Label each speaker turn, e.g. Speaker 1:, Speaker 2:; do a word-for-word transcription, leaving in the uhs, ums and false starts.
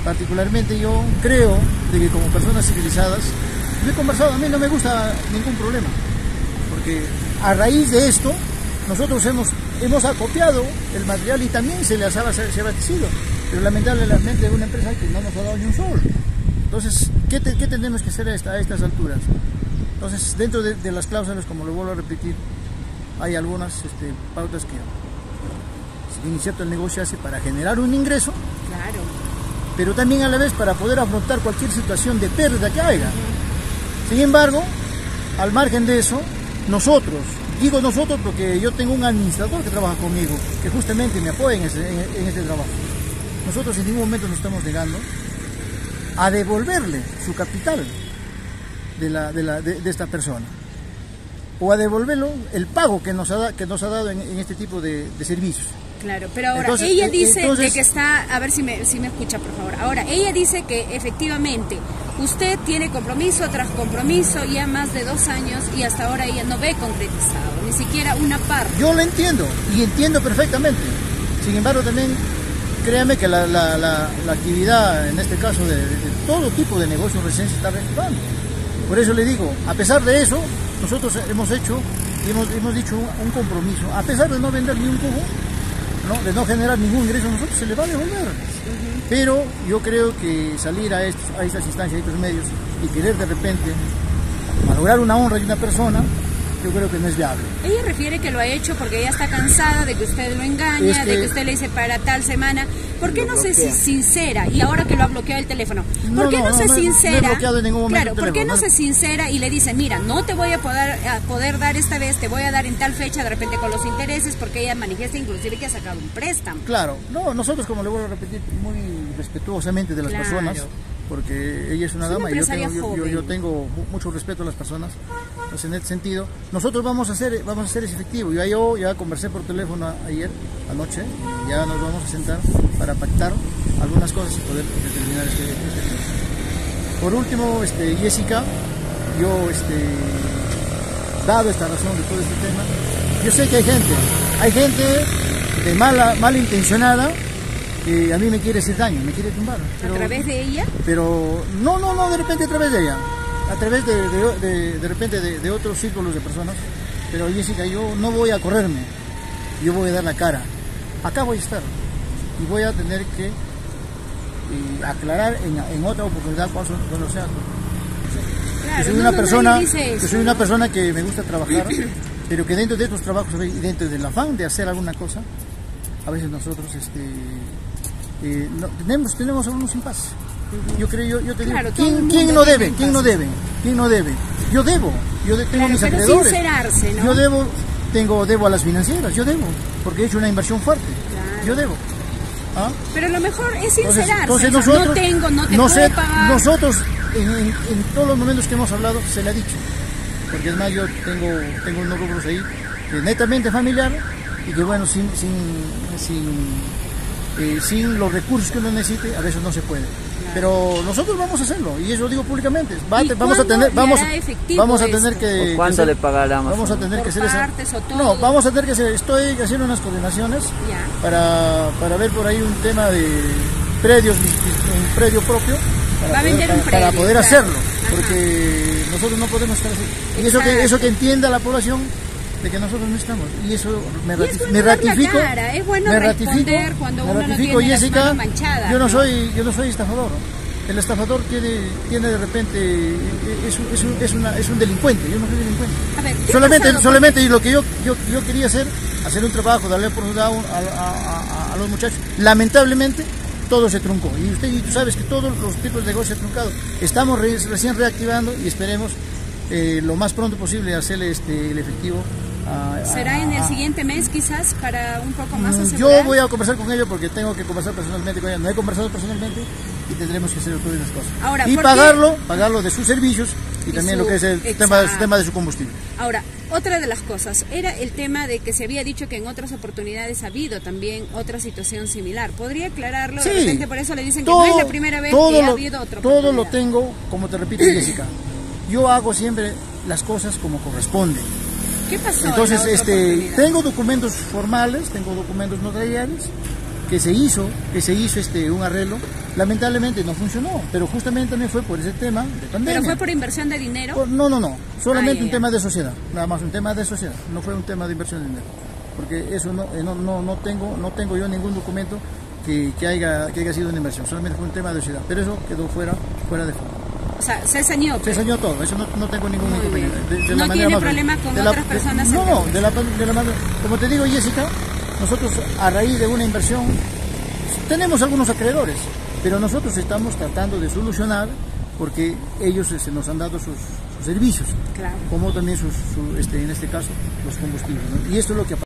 Speaker 1: particularmente yo creo de que como personas civilizadas, yo he conversado, a mí no me gusta ningún problema, porque a raíz de esto nosotros hemos, hemos acopiado el material y también se les ha, se, se ha abastecido, pero lamentablemente es una empresa que no nos ha dado ni un sol. Entonces, ¿qué, te, qué tenemos que hacer a, esta, a estas alturas? Entonces, dentro de, de las cláusulas, como lo vuelvo a repetir, hay algunas este, pautas que, si bien es cierto, el negocio hace para generar un ingreso,
Speaker 2: claro, pero
Speaker 1: también a la vez para poder afrontar cualquier situación de pérdida que haya. Sin embargo, al margen de eso, nosotros, digo nosotros porque yo tengo un administrador que trabaja conmigo, que justamente me apoya en, ese, en, en este trabajo. Nosotros en ningún momento nos estamos negando a devolverle su capital de, la, de, la, de, de esta persona, o a devolverlo el pago que nos ha, que nos ha dado en, en este tipo de, de servicios.
Speaker 2: Claro, pero ahora
Speaker 1: entonces,
Speaker 2: ella dice
Speaker 1: entonces,
Speaker 2: de que está, a ver si me, si me escucha por favor, ahora ella dice que efectivamente usted tiene compromiso tras compromiso ya más de dos años y hasta ahora ella no ve concretizado, ni siquiera una parte.
Speaker 1: Yo lo entiendo y entiendo perfectamente, sin embargo también créame que la, la, la, la actividad en este caso de, de, de todo tipo de negocios recién se está reactivando. Por eso le digo, a pesar de eso, nosotros hemos hecho, hemos, hemos dicho un, un compromiso, a pesar de no vender ni un cubo, ¿no? De no generar ningún ingreso, a nosotros se le va a devolver. Uh-huh. Pero yo creo que salir a, estos, a estas instancias, a estos medios y querer de repente malograr una honra de una persona, yo creo que no es viable.
Speaker 2: Ella refiere que lo ha hecho porque ella está cansada de que usted lo engaña, es que, de que usted le dice para tal semana. ¿Por qué no se sincera? Y ahora que lo ha bloqueado el teléfono, ¿por qué no, no, no se no, sincera?
Speaker 1: No he bloqueado en ningún momento
Speaker 2: claro, ¿por qué no, no se sincera y le dice, mira, no te voy a poder, a poder dar esta vez, te voy a dar en tal fecha, de repente con los intereses, porque ella manifiesta inclusive que ha sacado un préstamo?
Speaker 1: Claro, no, nosotros, como le vuelvo a repetir, muy respetuosamente de las claro. personas, porque ella es una es dama y yo tengo, yo, yo, yo tengo mucho respeto a las personas. Entonces, en este sentido, nosotros vamos a hacer, vamos a hacer ese efectivo. Yo, yo ya conversé por teléfono ayer, anoche, y ya nos vamos a sentar para pactar algunas cosas y poder determinar este, este tema. Por último, este, Jessica, yo, este, dado esta razón de todo este tema, yo sé que hay gente, hay gente de mala, malintencionada, que a mí me quiere hacer daño, me quiere tumbar. Pero,
Speaker 2: ¿a través de ella?
Speaker 1: Pero no, no, no, de repente a través de ella, a través de, de, de, de repente de, de otros círculos de personas. Pero Jessica, yo no voy a correrme, yo voy a dar la cara. Acá voy a estar y voy a tener que eh, aclarar en, en otra oportunidad cuando, cuando sea.
Speaker 2: Claro,
Speaker 1: yo soy
Speaker 2: no,
Speaker 1: una
Speaker 2: no,
Speaker 1: persona,
Speaker 2: eso,
Speaker 1: yo soy una persona que me gusta trabajar, pero que dentro de estos trabajos y dentro del afán de hacer alguna cosa, a veces nosotros este Eh, no, tenemos, tenemos algunos impases. Yo creo, yo, yo te digo,
Speaker 2: claro,
Speaker 1: ¿quién, ¿quién no debe? ¿Quién no debe? ¿Quién no debe? Yo debo, yo de, tengo
Speaker 2: claro,
Speaker 1: mis
Speaker 2: pero
Speaker 1: acreedores.
Speaker 2: Sincerarse, ¿no?
Speaker 1: Yo debo, tengo, debo a las financieras, yo debo, porque he hecho una inversión fuerte. Claro. Yo debo. ¿Ah?
Speaker 2: Pero lo mejor es sincerarse.
Speaker 1: Entonces, entonces nosotros,
Speaker 2: no tengo, no te
Speaker 1: no
Speaker 2: puedo
Speaker 1: sé,
Speaker 2: pagar.
Speaker 1: Nosotros, en, en, en todos los momentos que hemos hablado, se le ha dicho. Porque es más, yo tengo, tengo unos rubros ahí, que netamente familiar, y que bueno, sin, sin, sin Eh, sin los recursos que uno necesite, a veces no se puede. Claro. Pero nosotros vamos a hacerlo, y eso lo digo públicamente. Va, vamos a tener, vamos, vamos a tener que.
Speaker 3: ¿Cuánto
Speaker 1: que
Speaker 3: le pagará más?
Speaker 1: Vamos a tener
Speaker 2: ¿Por
Speaker 1: que hacer esa.
Speaker 2: No,
Speaker 1: vamos a tener que hacer. Estoy haciendo unas coordinaciones
Speaker 2: ya.
Speaker 1: para para ver por ahí un tema de predios, un predio propio. Para
Speaker 2: Va
Speaker 1: poder,
Speaker 2: a vender
Speaker 1: para,
Speaker 2: un predio,
Speaker 1: para poder
Speaker 2: claro.
Speaker 1: hacerlo,
Speaker 2: Ajá.
Speaker 1: porque nosotros no podemos estar así. Y eso que eso que entienda la población, de que nosotros no estamos, y eso me, ratifico,
Speaker 2: es bueno
Speaker 1: me ratifico,
Speaker 2: cara, es bueno
Speaker 1: me ratifico,
Speaker 2: cuando
Speaker 1: me
Speaker 2: uno
Speaker 1: ratifico,
Speaker 2: no tiene
Speaker 1: Jessica,
Speaker 2: las manos manchadas,
Speaker 1: yo no,
Speaker 2: ¿no?
Speaker 1: soy, yo no soy estafador, el estafador tiene, tiene de repente, es, es, un, es, una, es un delincuente, yo no soy delincuente.
Speaker 2: A ver,
Speaker 1: solamente, solamente y lo que yo, yo, yo quería hacer, hacer un trabajo, darle oportunidad a, a, a, a los muchachos, lamentablemente todo se truncó, y usted y tú sabes que todos los tipos de negocios se han truncado, estamos re, recién reactivando y esperemos eh, lo más pronto posible hacerle este, el efectivo. A,
Speaker 2: ¿Será
Speaker 1: a,
Speaker 2: en el
Speaker 1: a,
Speaker 2: siguiente mes quizás para un poco más asegurar?
Speaker 1: Yo voy a conversar con ellos porque tengo que conversar personalmente con ellos, no he conversado personalmente y tendremos que hacer todas esas cosas.
Speaker 2: Ahora,
Speaker 1: y pagarlo, pagarlo de sus servicios y, y también su, lo que es el tema, su tema de su combustible.
Speaker 2: Ahora, otra de las cosas era el tema de que se había dicho que en otras oportunidades ha habido también otra situación similar. ¿Podría aclararlo?
Speaker 1: Sí,
Speaker 2: de repente por eso le dicen
Speaker 1: todo,
Speaker 2: que no es la primera vez
Speaker 1: todo
Speaker 2: que
Speaker 1: lo,
Speaker 2: ha habido otra
Speaker 1: Todo lo tengo, como te repito, Jessica, yo hago siempre las cosas como corresponde.
Speaker 2: ¿Qué pasó?
Speaker 1: Entonces, este, tengo documentos formales, tengo documentos notariales que se hizo, que se hizo este, un arreglo, lamentablemente no funcionó, pero justamente también fue por ese tema de pandemia.
Speaker 2: ¿Pero fue por inversión de dinero?
Speaker 1: Por, no, no, no, solamente
Speaker 2: ah,
Speaker 1: un tema de sociedad, nada más un tema de sociedad, no fue un tema de inversión de dinero, porque eso no, no, no, no, tengo, no tengo yo ningún documento que, que, haya, que haya sido una inversión, solamente fue un tema de sociedad, pero eso quedó fuera, fuera de fondo.
Speaker 2: O sea, se sañó.
Speaker 1: Se sañó todo, eso no, no tengo ningún
Speaker 2: Muy
Speaker 1: inconveniente. De, de
Speaker 2: no
Speaker 1: la
Speaker 2: tiene
Speaker 1: más,
Speaker 2: problema con
Speaker 1: de
Speaker 2: otras
Speaker 1: la,
Speaker 2: personas.
Speaker 1: De, no, no, de la, de la manera, como te digo, Jessica, nosotros a raíz de una inversión tenemos algunos acreedores, pero nosotros estamos tratando de solucionar porque ellos se nos han dado sus, sus servicios,
Speaker 2: claro,
Speaker 1: como también sus, su, este, en este caso los combustibles, ¿no? Y esto es lo que